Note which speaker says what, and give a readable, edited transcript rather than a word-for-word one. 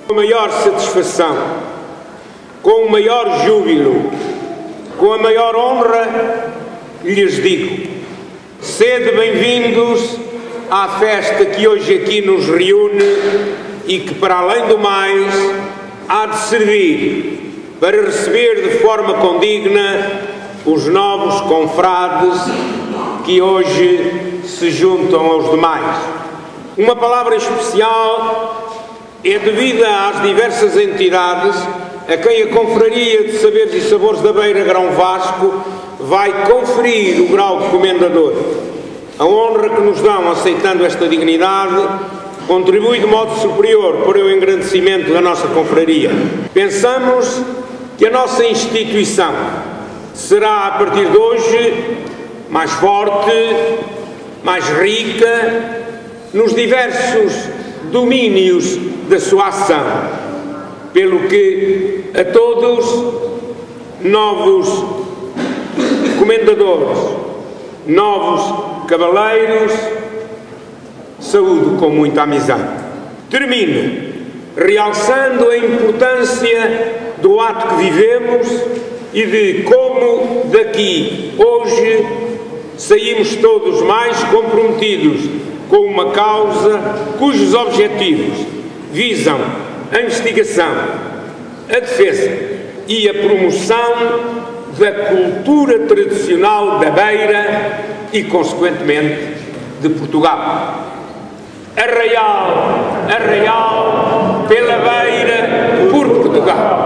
Speaker 1: Com a maior satisfação, com o maior júbilo, com a maior honra, lhes digo: sede bem-vindos à festa que hoje aqui nos reúne e que, para além do mais, há de servir para receber de forma condigna os novos confrades que hoje se juntam aos demais. Uma palavra especial é devida às diversas entidades a quem a Confraria de Saberes e Sabores da Beira Grão Vasco vai conferir o grau de comendador. A honra que nos dão aceitando esta dignidade contribui de modo superior para o engrandecimento da nossa confraria. Pensamos que a nossa instituição será, a partir de hoje, mais forte, mais rica, nos diversos domínios da sua ação, pelo que a todos, novos comendadores, novos cavaleiros, saúdo com muita amizade. Termino realçando a importância do ato que vivemos e de como daqui, hoje, saímos todos mais comprometidos com uma causa cujos objetivos visam a investigação, a defesa e a promoção da cultura tradicional da Beira e, consequentemente, de Portugal. Arraial, arraial, pela Beira, por Portugal.